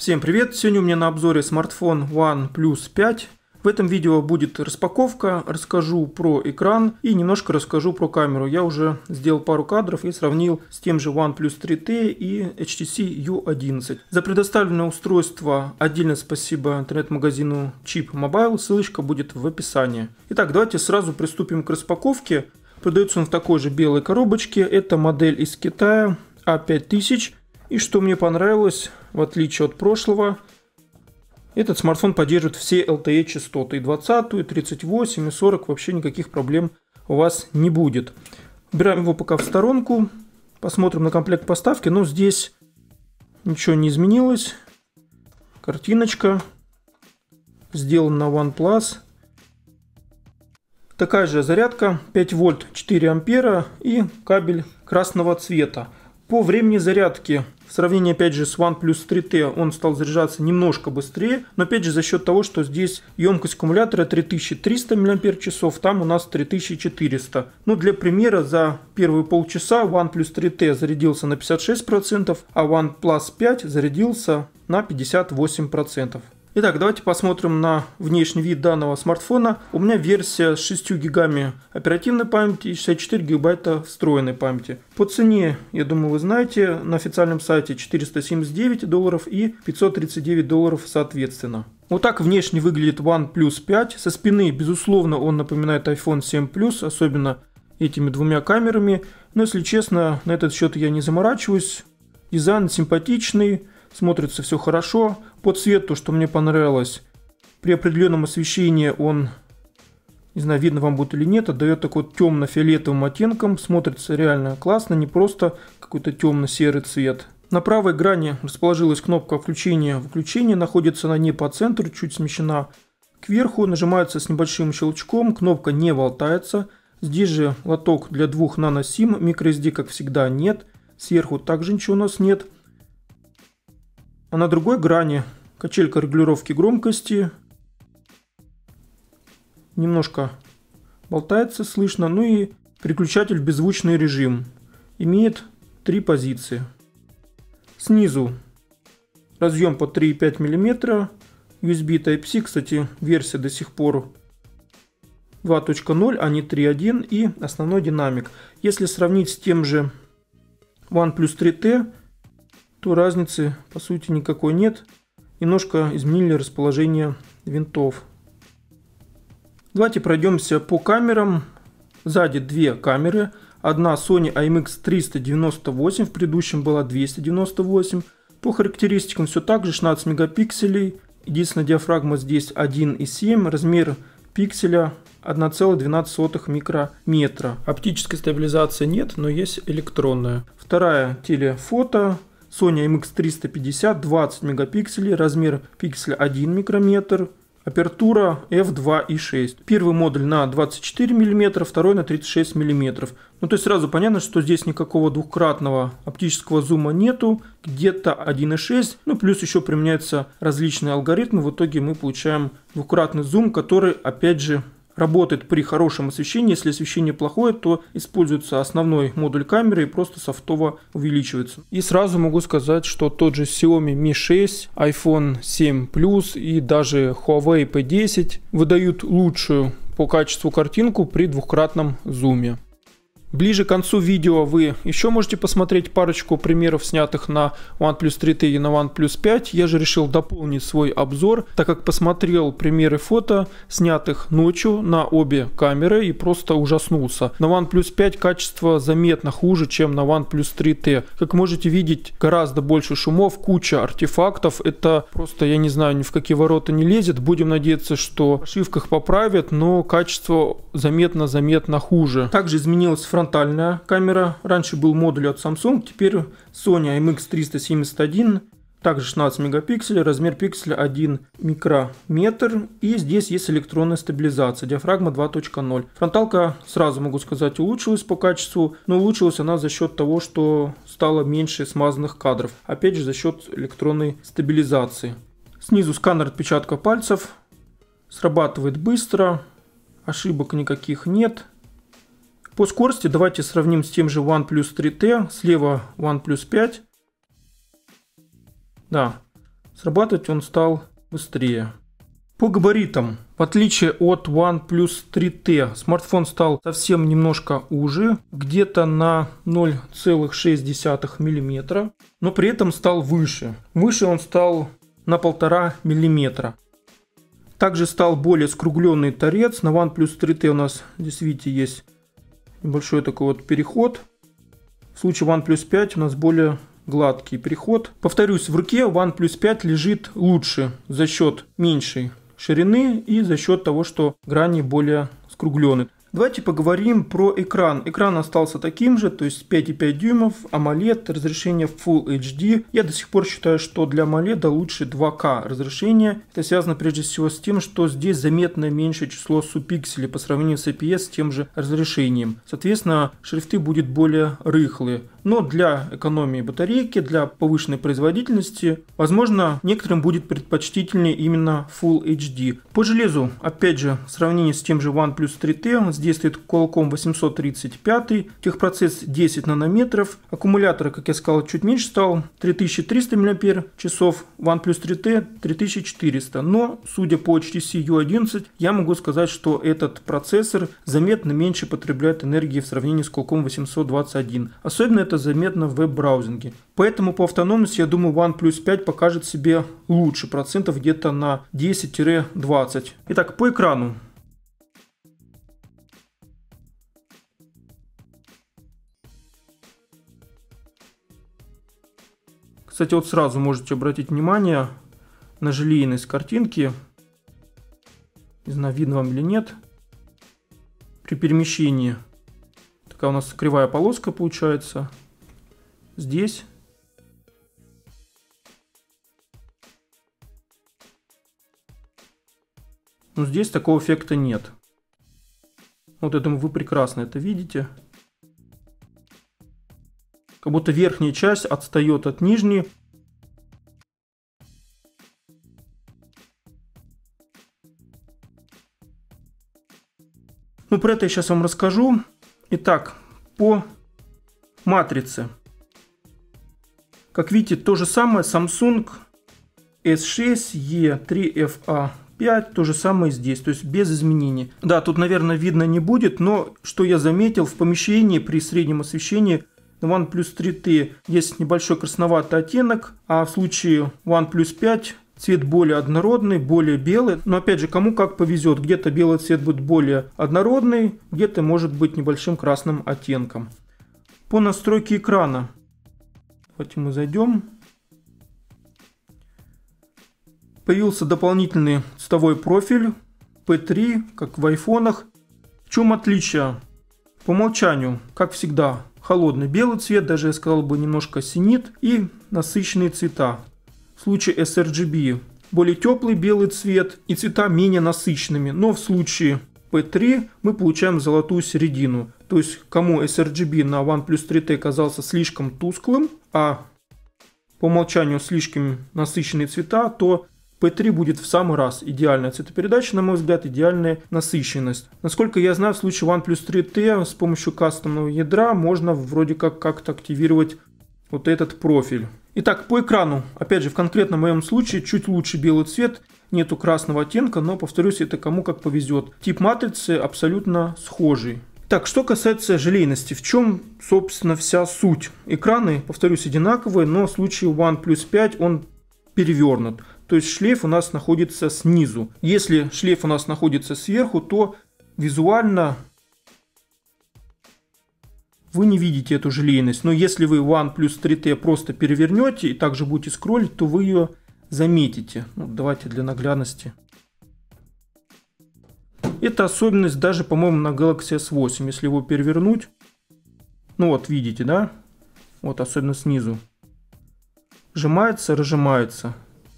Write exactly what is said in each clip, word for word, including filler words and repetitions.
Всем привет! Сегодня у меня на обзоре смартфон OnePlus пять. В этом видео будет распаковка, расскажу про экран и немножко расскажу про камеру. Я уже сделал пару кадров и сравнил с тем же OnePlus три тэ и эйч ти си ю одиннадцать. За предоставленное устройство отдельно спасибо интернет-магазину Cheap Mobile, ссылочка будет в описании. Итак, давайте сразу приступим к распаковке. Продается он в такой же белой коробочке. Это модель из Китая а пять тысяч. И что мне понравилось, в отличие от прошлого, этот смартфон поддерживает все эл ти и частоты. И двадцать, и тридцать восемь, и сорок. Вообще никаких проблем у вас не будет. Убираем его пока в сторонку. Посмотрим на комплект поставки. Но здесь ничего не изменилось. Картиночка. Сделан на OnePlus. Такая же зарядка. пять вольт, четыре ампера. И кабель красного цвета. По времени зарядки, в сравнении опять же с OnePlus три тэ, он стал заряжаться немножко быстрее, но опять же за счет того, что здесь емкость аккумулятора три тысячи триста мАч, там у нас три тысячи четыреста. Ну, для примера, за первые полчаса OnePlus три тэ зарядился на пятьдесят шесть процентов, а OnePlus пять зарядился на пятьдесят восемь процентов. Итак, давайте посмотрим на внешний вид данного смартфона. У меня версия с шестью гигами оперативной памяти и шестьдесят четыре гигабайта встроенной памяти. По цене, я думаю, вы знаете, на официальном сайте четыреста семьдесят девять долларов и пятьсот тридцать девять долларов соответственно. Вот так внешне выглядит OnePlus пять. Со спины, безусловно, он напоминает айфон семь плюс, особенно этими двумя камерами. Но, если честно, на этот счет я не заморачиваюсь. Дизайн симпатичный. Смотрится все хорошо. По цвету, что мне понравилось, при определенном освещении он, не знаю, видно вам будет или нет, отдает такой темно-фиолетовым оттенком. Смотрится реально классно, не просто какой-то темно-серый цвет. На правой грани расположилась кнопка включения-выключения. Находится она не по центру, чуть смещена кверху. Нажимается с небольшим щелчком. Кнопка не болтается. Здесь же лоток для двух нано сим. microSD, как всегда, нет. Сверху также ничего у нас нет. А на другой грани качелька регулировки громкости. Немножко болтается, слышно. Ну и переключатель в беззвучный режим. Имеет три позиции. Снизу разъем под три и пять миллиметра. ю эс би Type-C, кстати, версия до сих пор два точка ноль, а не три точка один. И основной динамик. Если сравнить с тем же OnePlus три тэ, то разницы по сути никакой нет. Немножко изменили расположение винтов. Давайте пройдемся по камерам. Сзади две камеры. Одна Sony ай эм икс триста девяносто восемь, в предыдущем была двести девяносто восемь. По характеристикам все так же, шестнадцать мегапикселей. Единственная диафрагма здесь один и семь. Размер пикселя одна целая двенадцать сотых микрометра. Оптической стабилизации нет, но есть электронная. Вторая телефото. Sony ай эм икс триста пятьдесят, двадцать мегапикселей, размер пикселя один микрометр, апертура эф два и шесть. Первый модуль на двадцать четыре миллиметра, второй на тридцать шесть миллиметров. Ну, то есть сразу понятно, что здесь никакого двухкратного оптического зума нету, где-то один и шесть. Ну, плюс еще применяются различные алгоритмы. В итоге мы получаем двукратный зум, который, опять же, работает при хорошем освещении. Если освещение плохое, то используется основной модуль камеры и просто софтово увеличивается. И сразу могу сказать, что тот же Xiaomi ми шесть, айфон семь плюс и даже Huawei пи десять выдают лучшую по качеству картинку при двухкратном зуме. Ближе к концу видео вы еще можете посмотреть парочку примеров, снятых на OnePlus три тэ и на OnePlus пять. Я же решил дополнить свой обзор, так как посмотрел примеры фото, снятых ночью на обе камеры, и просто ужаснулся. На OnePlus пять качество заметно хуже, чем на OnePlus три тэ. Как можете видеть, гораздо больше шумов, куча артефактов. Это просто, я не знаю, ни в какие ворота не лезет. Будем надеяться, что в ошибках поправят, но качество заметно-заметно хуже. Также изменилась фронтальная Фронтальная камера. Раньше был модуль от Samsung, теперь Sony ай эм икс триста семьдесят один. Также шестнадцать мегапикселей, размер пикселя один микрометр. И здесь есть электронная стабилизация, диафрагма два точка ноль. Фронталка, сразу могу сказать, улучшилась по качеству, но улучшилась она за счет того, что стало меньше смазанных кадров. Опять же за счет электронной стабилизации. Снизу сканер отпечатков пальцев. Срабатывает быстро, ошибок никаких нет. По скорости давайте сравним с тем же OnePlus три тэ. Слева OnePlus пять. Да, срабатывать он стал быстрее. По габаритам, в отличие от OnePlus три тэ, смартфон стал совсем немножко уже, где-то на ноль целых шесть десятых миллиметра, но при этом стал выше. Выше он стал на полтора миллиметра. Также стал более скругленный торец. На OnePlus три тэ у нас, здесь видите, есть небольшой такой вот переход. В случае OnePlus пять у нас более гладкий переход. Повторюсь, в руке OnePlus пять лежит лучше за счет меньшей ширины и за счет того, что грани более скруглены. Давайте поговорим про экран. Экран остался таким же, то есть пять и пять дюймов, AMOLED, разрешение Full эйч ди. Я до сих пор считаю, что для AMOLED лучше два ка разрешение. Это связано прежде всего с тем, что здесь заметно меньшее число субпикселей по сравнению с ай пи эс с тем же разрешением. Соответственно, шрифты будут более рыхлые. Но для экономии батарейки, для повышенной производительности, возможно, некоторым будет предпочтительнее именно Full эйч ди. По железу, опять же, в сравнении с тем же OnePlus три тэ, он действует Qualcomm восемьсот тридцать пять, техпроцесс десять нанометров, аккумулятор, как я сказал, чуть меньше стал, три тысячи триста мАч, OnePlus три тэ три тысячи четыреста. Но, судя по эйч ти си ю одиннадцать, я могу сказать, что этот процессор заметно меньше потребляет энергии в сравнении с Qualcomm восемьсот двадцать один. Особенно это заметно в веб-браузинге. Поэтому по автономности, я думаю, OnePlus пять покажет себе лучше, процентов где-то на десять-двадцать. Итак, по экрану. Кстати, вот сразу можете обратить внимание на желейность картинки. Не знаю, видно вам или нет. При перемещении такая у нас кривая полоска получается. Здесь. Но здесь такого эффекта нет. Вот это вы прекрасно это видите. Как будто верхняя часть отстает от нижней. Ну, про это я сейчас вам расскажу. Итак, по матрице. Как видите, то же самое Samsung эс шесть и три эф а пять, то же самое здесь, то есть без изменений. Да, тут, наверное, видно не будет, но что я заметил, в помещении при среднем освещении на OnePlus три тэ есть небольшой красноватый оттенок, а в случае OnePlus пять цвет более однородный, более белый. Но опять же, кому как повезет. Где-то белый цвет будет более однородный, где-то может быть небольшим красным оттенком. По настройке экрана. Давайте мы зайдем. Появился дополнительный цветовой профиль пи три, как в айфонах. В чем отличие? По умолчанию, как всегда, холодный белый цвет, даже я сказал бы немножко синит, и насыщенные цвета. В случае эс эр джи би более теплый белый цвет и цвета менее насыщенными, но в случае пи три мы получаем золотую середину. То есть кому эс эр джи би на OnePlus три тэ казался слишком тусклым, а по умолчанию слишком насыщенные цвета, то пи три будет в самый раз. Идеальная цветопередача, на мой взгляд, идеальная насыщенность. Насколько я знаю, в случае OnePlus три тэ с помощью кастомного ядра можно вроде как как-то активировать вот этот профиль. Итак, по экрану, опять же, в конкретном моем случае чуть лучше белый цвет, нету красного оттенка, но, повторюсь, это кому как повезет. Тип матрицы абсолютно схожий. Так, что касается желейности, в чем, собственно, вся суть? Экраны, повторюсь, одинаковые, но в случае OnePlus пять он перевернут. То есть шлейф у нас находится снизу. Если шлейф у нас находится сверху, то визуально вы не видите эту желейность. Но если вы OnePlus три тэ просто перевернете и также будете скроллить, то вы ее заметите. Ну, давайте для наглядности. Это особенность даже, по-моему, на Galaxy эс восемь. Если его перевернуть, ну вот видите, да? Вот особенно снизу. Сжимается, разжимается.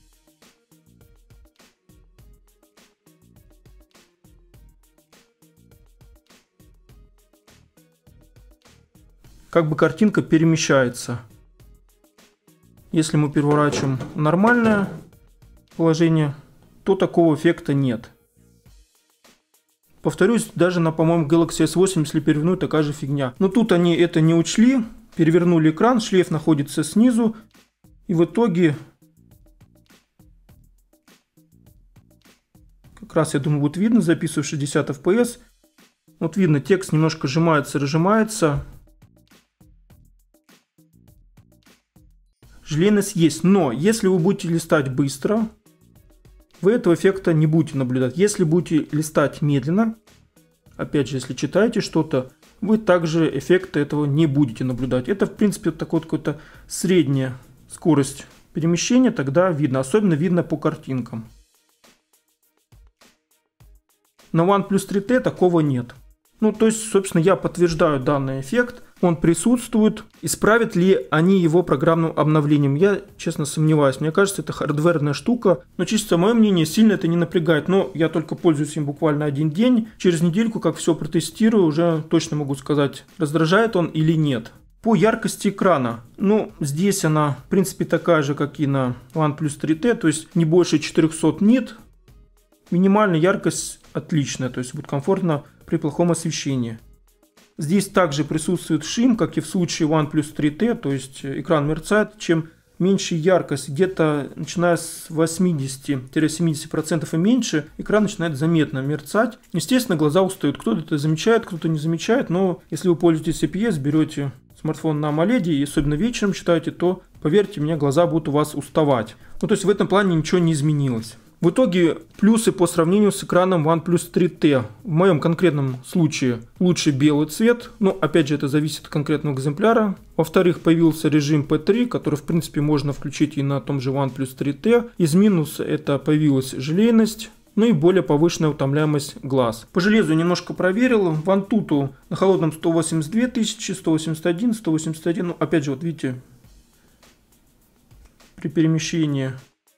Как бы картинка перемещается. Если мы переворачиваем в нормальное положение, то такого эффекта нет. Повторюсь, даже на, по-моему, Galaxy эс восемь, если перевернуть, такая же фигня. Но тут они это не учли, перевернули экран, шлейф находится снизу, и в итоге Как раз, я думаю, будет видно, записываю шестьдесят эф пи эс. Вот видно, текст немножко сжимается, разжимается. Желейность есть, но если вы будете листать быстро, вы этого эффекта не будете наблюдать. Если будете листать медленно, опять же, если читаете что-то, вы также эффекта этого не будете наблюдать. Это, в принципе, такой какой-то средняя скорость перемещения, тогда видно, особенно видно по картинкам. На OnePlus три тэ такого нет. Ну, то есть, собственно, я подтверждаю данный эффект, он присутствует. Исправят ли они его программным обновлением? Я, честно, сомневаюсь. Мне кажется, это хардверная штука. Но, чисто мое мнение, сильно это не напрягает. Но я только пользуюсь им буквально один день. Через недельку, как все протестирую, уже точно могу сказать, раздражает он или нет. По яркости экрана. Ну, здесь она, в принципе, такая же, как и на OnePlus три тэ. То есть, не больше четырехсот нит. Минимальная яркость отличная. То есть, будет комфортно при плохом освещении. Здесь также присутствует шим, как и в случае OnePlus три тэ, то есть экран мерцает. Чем меньше яркость, где-то начиная с восьмидесяти-семидесяти процентов и меньше, экран начинает заметно мерцать. Естественно, глаза устают. Кто-то это замечает, кто-то не замечает, но если вы пользуетесь ай пи эс, берете смартфон на AMOLED и особенно вечером читаете, то, поверьте мне, глаза будут у вас уставать. Ну, то есть в этом плане ничего не изменилось. В итоге плюсы по сравнению с экраном OnePlus три тэ. В моем конкретном случае лучше белый цвет. Но опять же это зависит от конкретного экземпляра. Во-вторых, появился режим пи три, который в принципе можно включить и на том же OnePlus три тэ. Из минуса это появилась желейность. Ну и более повышенная утомляемость глаз. По железу немножко проверил. В Antutu на холодном сто восемьдесят две тысячи, сто восемьдесят один, сто восемьдесят один. Ну опять же вот видите, при перемещении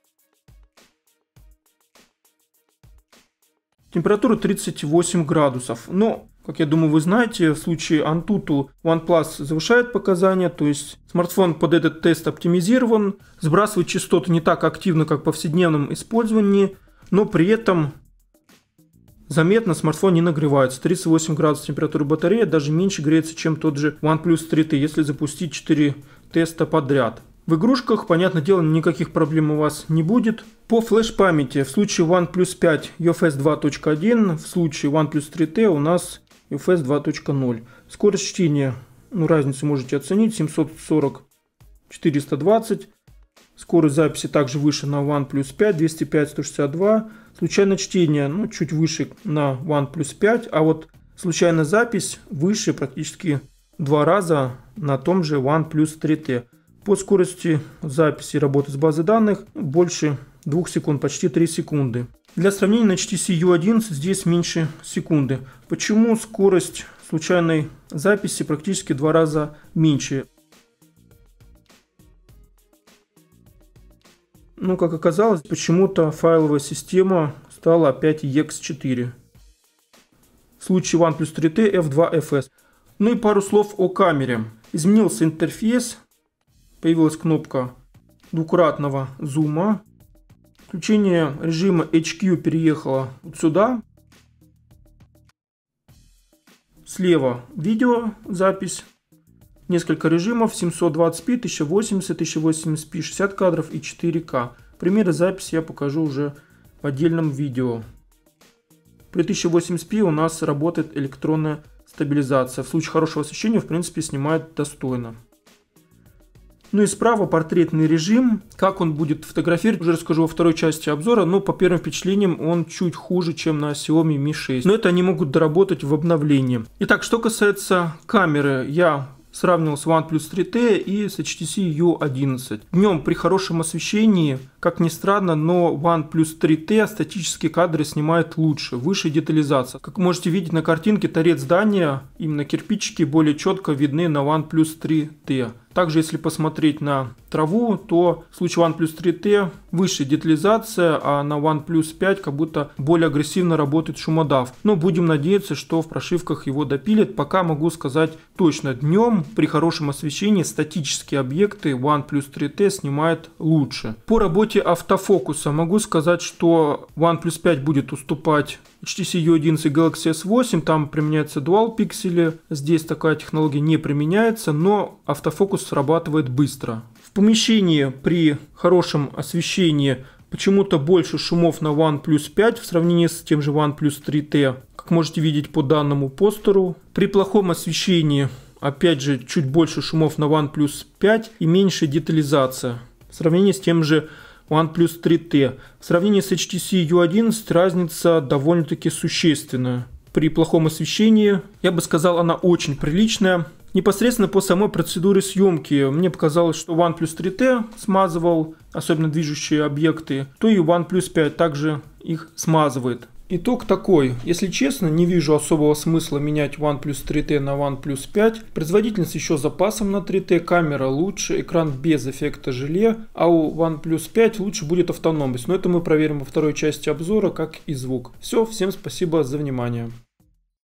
температура тридцать восемь градусов. Но, как я думаю, вы знаете, в случае Antutu OnePlus завышает показания, то есть смартфон под этот тест оптимизирован, сбрасывает частоты не так активно, как в повседневном использовании, но при этом заметно смартфон не нагревается. тридцать восемь градусов температуры батареи, даже меньше греется, чем тот же OnePlus три тэ, если запустить четыре теста подряд. В игрушках, понятное дело, никаких проблем у вас не будет. По флеш-памяти в случае OnePlus пять ю эф эс два точка один, в случае OnePlus три тэ у нас ю эф эс два точка ноль. Скорость чтения, ну разницу можете оценить, семьсот сорок — четыреста двадцать. Скорость записи также выше на OnePlus пять, двести пять — сто шестьдесят два. Случайное чтение, ну чуть выше на OnePlus пять, а вот случайная запись выше практически в два раза на том же OnePlus три тэ. По скорости записи и работы с базой данных больше двух секунд, почти три секунды. Для сравнения на эйч ти си ю одиннадцать здесь меньше секунды. Почему скорость случайной записи практически в два раза меньше? Ну, как оказалось, почему-то файловая система стала опять и экс четыре. В случае OnePlus три тэ эф два эф эс. Ну и пару слов о камере. Изменился интерфейс. Появилась кнопка двукратного зума. Включение режима эйч кью переехало вот сюда. Слева видеозапись. Несколько режимов: семьсот двадцать пи, тысяча восемьдесят, тысяча восемьдесят пи, шестьдесят кадров и четыре ка. Примеры записи я покажу уже в отдельном видео. При тысяча восемьдесят пи у нас работает электронная стабилизация. В случае хорошего освещения, в принципе, снимает достойно. Ну и справа портретный режим. Как он будет фотографировать, уже расскажу во второй части обзора. Но по первым впечатлениям он чуть хуже, чем на Xiaomi ми шесть. Но это они могут доработать в обновлении. Итак, что касается камеры, я сравнивал с OnePlus три тэ и с эйч ти си ю одиннадцать. Днем при хорошем освещении, как ни странно, но OnePlus три тэ статические кадры снимает лучше, выше детализация. Как можете видеть на картинке, торец здания, именно кирпичики, более четко видны на OnePlus три тэ. Также, если посмотреть на траву, то в случае OnePlus три тэ выше детализация, а на OnePlus пять как будто более агрессивно работает шумодав. Но будем надеяться, что в прошивках его допилят. Пока могу сказать точно, днем при хорошем освещении статические объекты OnePlus три тэ снимает лучше. По работе автофокуса могу сказать, что OnePlus пять будет уступать эйч ти си ю одиннадцать и Galaxy эс восемь, там применяются дуал пиксели, здесь такая технология не применяется, но автофокус срабатывает быстро. В помещении при хорошем освещении почему-то больше шумов на OnePlus пять в сравнении с тем же OnePlus три тэ, как можете видеть по данному постеру. При плохом освещении, опять же, чуть больше шумов на OnePlus пять и меньше детализация в сравнении с тем же OnePlus три тэ. В сравнении с эйч ти си ю одиннадцать разница довольно-таки существенная. При плохом освещении, я бы сказал, она очень приличная. Непосредственно по самой процедуре съемки мне показалось, что OnePlus три тэ смазывал, особенно движущие объекты, то и OnePlus пять также их смазывает. Итог такой. Если честно, не вижу особого смысла менять OnePlus три тэ на OnePlus пять. Производительность еще с запасом на три тэ, камера лучше, экран без эффекта желе, а у OnePlus пять лучше будет автономность. Но это мы проверим во второй части обзора, как и звук. Все, всем спасибо за внимание.